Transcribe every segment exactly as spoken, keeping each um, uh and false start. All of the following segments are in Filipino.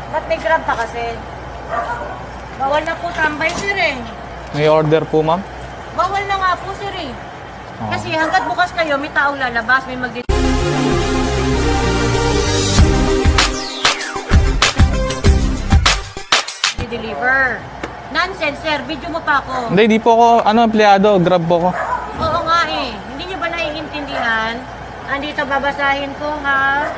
Ba't may grab pa kasi? Bawal na po tambay, sir eh. May order po, ma'am? Bawal na nga po, sir eh. Oh. Kasi hanggat bukas kayo, may taong lalabas, may mag- deliver. Nonsense, sir. Video mo pa ako. Hindi, di po ako, ano, empleyado. Grab po ako. Oo nga eh. Hindi nyo ba naiintindihan? Andito babasahin ko, ha?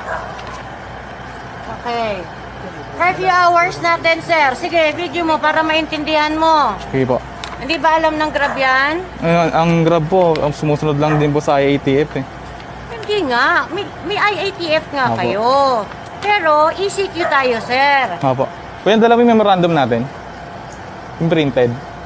Okay. Curfew hours natin, sir. Sige, video mo para maintindihan mo. Sige po. Hindi ba alam ng Grab yan? Ayun, ang Grab po, ang sumusunod lang din po sa I A T F eh. Hindi nga. May, may I A T F nga Opo. kayo. Pero, E C Q tayo, sir. Opo. Kuya, dala mo yung memorandum natin? Yung printed.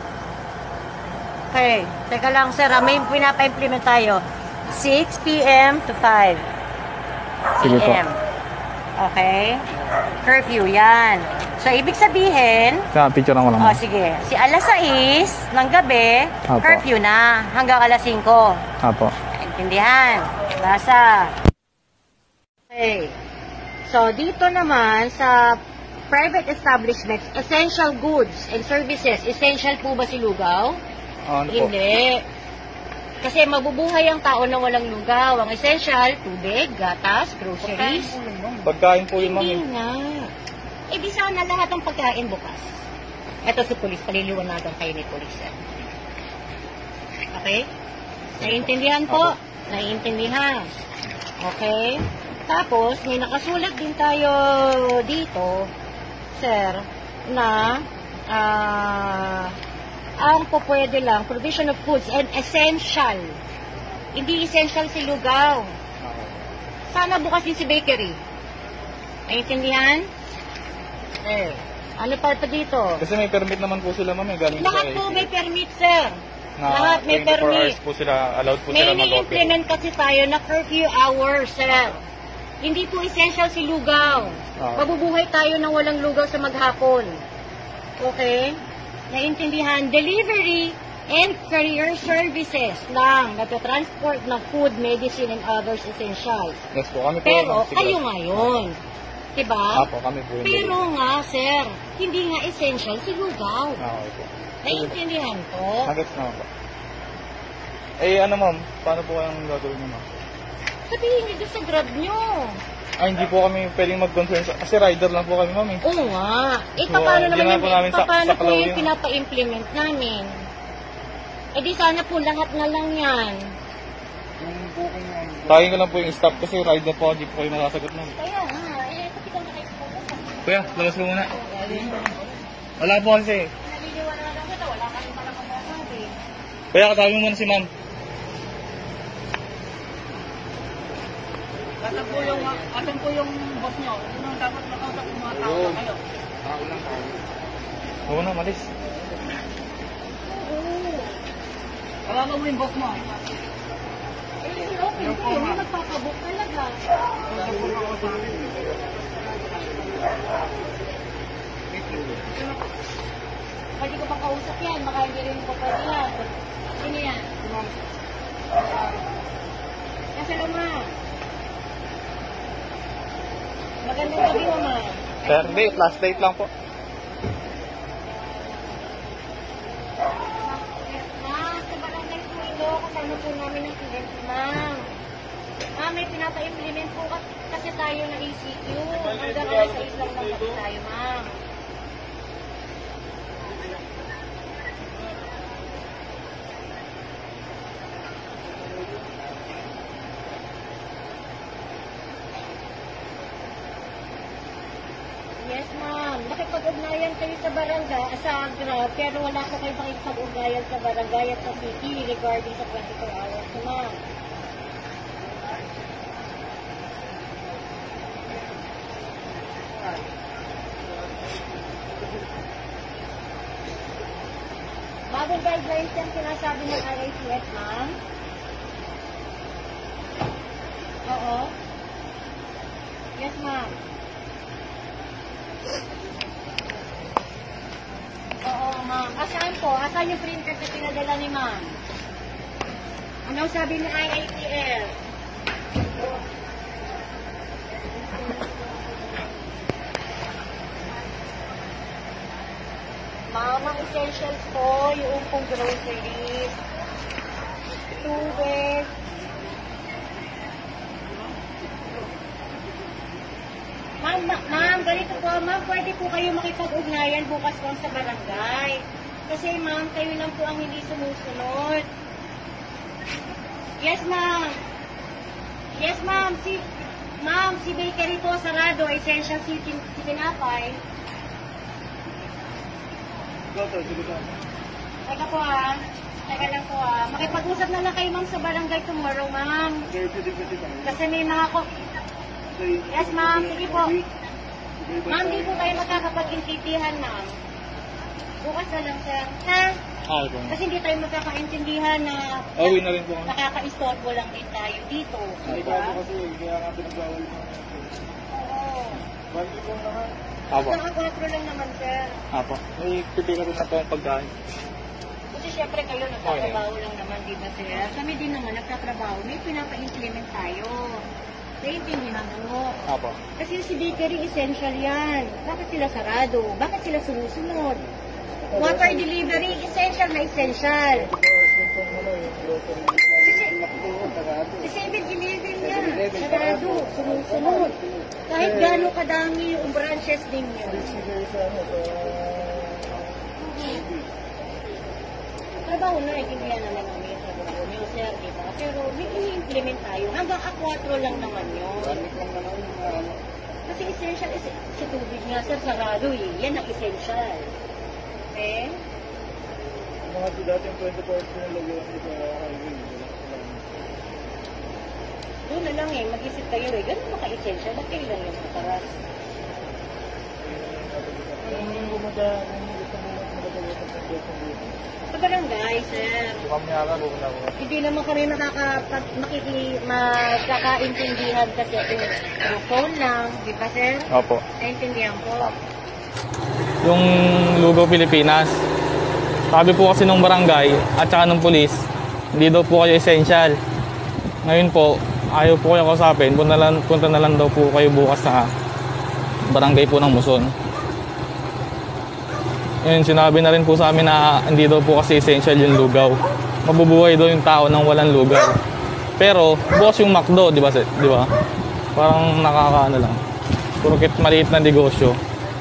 Okay. Teka lang, sir. May pinapa-implement tayo. six p m to five Sige po. p m Okay? Curfew, yan. So, ibig sabihin, Kaya, picture lang ko lang. oh, sige. Si alas sais ng gabi, Apo. curfew na. Hanggang alas singko. Apo. Intindihan. Basa. Okay. So, dito naman sa private establishments, essential goods and services. Essential po ba si lugaw? Ano po? Hindi. Kasi mabubuhay ang tao na walang lugaw. Ang essential, tubig, gatas, groceries. Pagkain po yun, ma'am. Hindi nga. Eh, di sana lahat ng pagkain bukas. Ito si Pulis, paliliwanagan kayo ni Pulis. Eh. Okay? Naiintindihan po? Okay. Naiintindihan. Okay? Tapos, may nakasulat din tayo dito, sir, na ah... Uh, ang po pwede lang, provision of foods and essential. Hindi essential si lugaw. Sana bukas din si bakery. Naiintindihan? Eh, ano pa ito dito? Kasi may permit naman po sila, ma'am. Galing Lahat po may permit, sir. Na Lahat may permit. Po sila, allowed po may sila mag-operate. May ni-implement kasi tayo na curfew hours, sir. Hindi po essential si lugaw. Oh. Mabubuhay tayo ng walang lugaw sa maghapon. Okay? Naintindihan, delivery and courier services lang na to transport ng food, medicine, and others essentials. Yes po, kami po. Pero kayo ngayon, diba? Apo, kami po. Pero nga, sir, hindi nga essential si lugaw. Ah, okay po. Naintindihan po? Nagets naman po. Eh, ano ma'am, paano po kayong gagawin nyo, ma'am? Sabihin nyo doon sa Grab nyo. Ay, hindi po kami pwedeng mag-concern sa... Kasi rider lang po kami, ma'am eh. Oo nga. Eh, So, paano hindi naman na yung, po namin sa- paano sa po Folow yung yun. pinapa-implement namin? Eh, di sana po lahat na lang yan. Tawagin ko lang po yung stop kasi ride na po, hindi po kayo masasagot, ma'am. Kaya nga, eh, kasi kung nakikita. Kuya, labas mo muna. Wala po kasi. Naliliwanagan kita, wala kami palang masasabi. Kuya, katawagin mo muna si ma'am. Asan po yung, asan po yung boss nyo? Ano ang dapat makausap ng mga tao na kayo? Ako lang po. Oo na, malis. Tawagan mo yung boss mo. Eh, okay, okay, hindi magpapabook talaga. Pwede ko ba kausap yan? Baka hindi rin ko pwede yan. Sino yan? Kasi naman. Magandang gabi naman. Sir, hindi, last date lang po. Ma'am, sa barangay Folow, kasama po namin ang client, ma'am. Ma'am, may pinapa-implement po kasi tayo ng E C Q. Hanggang alas sais lang ng gabi tayo, ma'am. Yes, ma'am. Nakipag-ugnayan kayo sa barangay, sa Grab, pero wala ko kayo makipag-ugnayan sa barangay at sa city regarding sa twenty-four hours, ma'am. Bagong guidelines yan sinasabi ng I A T F, ma'am? Oo. Yes, ma'am. Oo, ma'am. Asaan po? Asaan yung printer na pinadala ni ma'am? Anong sabi ni I A T F? Ma'am, ang essentials po, yung pong groceries, tubig, Ma'am, ma- ma'am, ganito po, ma'am, pwede po kayo makipag-ugnayan bukas po sa barangay. Kasi ma'am, kayo lang po ang hindi sumusunod. Yes, ma'am. Yes, ma'am. Si, ma'am, si bakery po sarado, essential si, si Pinapay. Teka po ah. Teka lang po ah. Makipag-usap na lang kayo ma'am sa barangay tomorrow, ma'am. Kasi may mga ko... Yes, ma'am. Sige po. Ma'am, di po tayo magkakapag-intindihan, ma'am. Bukas na lang, sir. Ha? Ah, ito. Kasi hindi tayo magkakaintindihan na Uwi na rin po kami. nakaka-istorbo lang din tayo dito. Di ba? kasi, kaya nga pinagbawal mo. Oo. Bandi ko naman. Apo. Naka-quattro lang naman, sir. Apo. May pipila rin na po ang pagkain. Kasi syempre kayo nagtatrabaho lang naman, di ba, sir? Kami din naman nagtatrabaho. May pinapa-implement tayo. Naiintindihan mo. Apo. Kasi si bakery essential yan. Bakit sila sarado? Bakit sila sumusunod? Water delivery, essential na essential. Si seven eleven yan, sarado, sumusunod. Kahit gano'ng kadami yung branches din yun. Trabaho na, itindihan naman namin yung trabaho niyo, sir, diba? Pero may ini-implement tayo. Hanggang A four lang naman yun. Kasi essential, is, sa tubig nga, sir, sarado eh. Yan ang essential. Okay? Mga dati yung twenty-four hours na lagyan sa highway. Doon na lang eh, mag-isip kayo eh. Ganun ba ka-essential? Ba't kayo lang yung mataras? Yung bumada, yung gusto mo magkakalimutan ng buhay. Sa barangay, sir. So kami nga bumada ko. Hindi naman kami makakapag, makiki, magkakaintindihan kasi through phone lang. Di ba, sir? Opo. Naintindihan po. Yung Lugaw, Pilipinas. Sabi po kasi ng barangay at saka ng pulis, hindi daw po kayo essential. Ngayon po, ayaw po kayo kausapin. Punta, lang, punta na lang daw po kayo bukas sa barangay po ng Muson. Ngayon, sinabi na rin po sa amin na hindi daw po kasi essential yung lugaw. Mabubuhay daw yung tao nang walang lugaw. Pero, bukas yung McDo, di ba? Di ba? Parang nakakaano lang. Purukit maliit na negosyo.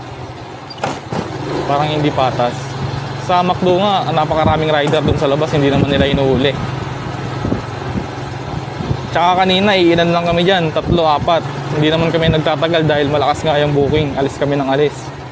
Parang hindi patas. Sa McDo nga, napakaraming rider dun sa labas, hindi naman nila inuuli. Tsaka kanina, iinan lang kami dyan, tatlo, apat. Hindi naman kami nagtatagal dahil malakas nga yung booking. Alis kami ng alis.